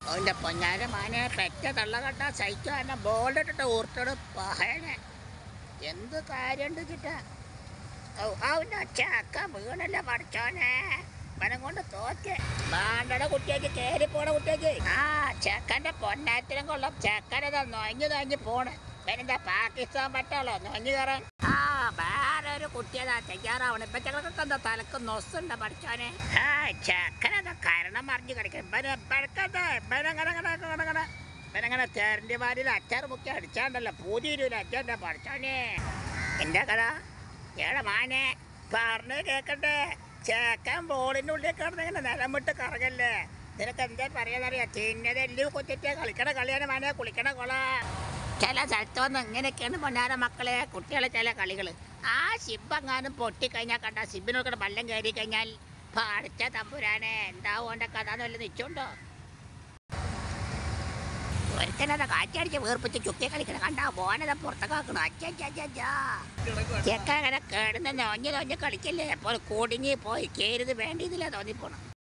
അവൻ്റെ പൊന്നാര മാനെ പെറ്റ തള്ളകട്ട സഹിക്കാൻ ബോളിട്ടിട്ട് ഊർത്തോട് പഹനെ എന്ത് കാര്യമുണ്ട് ചിട്ടാ. അവൻ്റെ ചക്ക വീണല്ല പഠിച്ചോനെ മനം കൊണ്ട് തോറ്റേ മാണ്ടട കുട്ടിയേക്ക് കയറിപ്പോണ കുട്ടിയേക്ക് ആ ചെക്കൻ്റെ പൊന്നാത്തിനും കൊള്ളും. ചെക്കനതാ നൊഞ്ഞു പോണ്. പിന്നെന്താ പാകിസ്ഥാൻ പറ്റാളോ നൊഞ്ഞു കയറാൻ? ആ വേറെ ഒരു കുട്ടിയതാ തയ്യാറാവണം. ഇപ്പൊ ചെക്കനൊക്കെ എന്താ തലക്ക് നൊസുണ്ട പഠിച്ചോനെ. ആ ചെക്കനെന്താ കരണം മറിഞ്ഞു കിടക്കും. ഇവനങ്ങനെ തേരൻ്റെ വാരിൽ അച്ചാർ മുക്കി അടിച്ചാണ്ടല്ലോ പൂതിയിരൂല അച്ഛൻ്റെ പഠിച്ചോനെ. എന്താ കഥ ഏടെ മാനെ പറഞ്ഞു കേക്കട്ടെ. ചേക്കൻ ബോളിൻ്റെ ഉള്ളിൽ കിടന്നിങ്ങനെ നിലമിട്ട് കറങ്ങല്ലേ. നിനക്ക് എന്താ പറയാന്നറിയാം. തിന്നതെല്ലാം കൊച്ചിട്ട് കളിക്കണ കളിയാണ് മാനെ കുളിക്കണ കൊള. ചില സ്ഥലത്ത് വന്ന് ഇങ്ങനെയൊക്കെയാണ് പൊന്നാര മക്കളെ കുട്ടികളെ ചില കളികൾ. ആ ശിബെങ്ങാനും പൊട്ടിക്കഴിഞ്ഞാൽ കണ്ട ശിബിനൊക്കെ വെള്ളം കയറി കഴിഞ്ഞാൽ പഠിച്ച തമ്പുരാനെ എന്താവും എൻ്റെ കഥ എന്നല്ല നിച്ചുണ്ടോ. ഒരുത്തനതാ കാറ്റടിച്ച് വീർപ്പിച്ച് ചുക്കി കളിക്കണം കണ്ടാ പോനതാ പുറത്തേക്കാക്കണം. അച്ഛാ ചെക്ക അങ്ങനെ കിടന്ന് നൊഞ്ഞ് കളിക്കല്ലേ. അപ്പോൾ കുടുങ്ങി പോയി കയറുത് വേണ്ടിയതില്ല തോന്നിപ്പോണം.